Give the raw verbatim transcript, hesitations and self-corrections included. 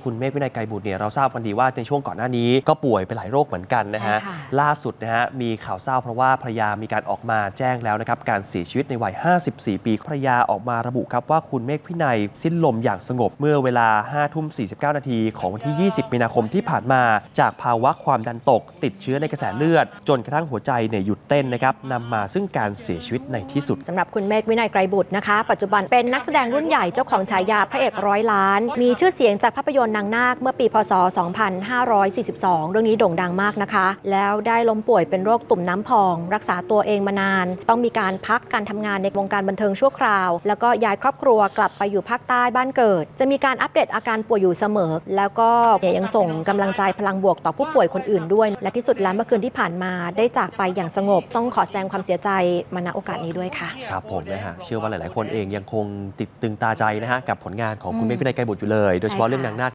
คุณเมฆวินัยไกรบุตรเนี่ยเราทราบกันดีว่าในช่วงก่อนหน้านี้ก็ป่วยไปหลายโรคเหมือนกันนะฮะล่าสุดนะฮะมีข่าวเศร้าเพราะว่าภรรยามีการออกมาแจ้งแล้วนะครับการเสียชีวิตในวัยห้าสิบสี่ปีภรรยาออกมาระบุครับว่าคุณเมฆวินัยสิ้นลมอย่างสงบเมื่อเวลาห้าทุ่มสี่สิบเก้านาทีของวันที่ยี่สิบมีนาคมที่ผ่านมาจากภาวะความดันตกติดเชื้อในกระแสเลือดจนกระทั่งหัวใจเนี่ยหยุดเต้นนะครับนำมาซึ่งการเสียชีวิตในที่สุดสำหรับคุณเมฆวินัยไกรบุตรนะคะปัจจุบันเป็นนักแสดงรุ่นใหญ่เจ้าของฉายาพระเอกร้อยล้านมีชื่อเสียงจากภาพยนตร์นางนาคเมื่อปีพ.ศ. สองพันห้าร้อยสี่สิบสองเรื่องนี้โด่งดังมากนะคะแล้วได้ล้มป่วยเป็นโรคตุ่มน้ำพองรักษาตัวเองมานานต้องมีการพักการทำงานในวงการบันเทิงชั่วคราวแล้วก็ย้ายครอบครัวกลับไปอยู่ภาคใต้บ้านเกิดจะมีการอัปเดตอาการป่วยอยู่เสมอแล้วก็ยังส่งกำลังใจพลังบวกต่อผู้ป่วยคนอื่นด้วยและที่สุดแล้วเมื่อคืนที่ผ่านมาได้จากไปอย่างสงบต้องขอแสดงความเสียใจมาณโอกาสนี้ด้วยค่ะครับผมนะฮะเชื่อว่าหลายๆคนเองยังคงติดตึงตาใจนะฮะกับผลงานของคุณเมฆวินัยไกรบุตรอยู่เลยโดยเฉพาะเรื่องนางนาค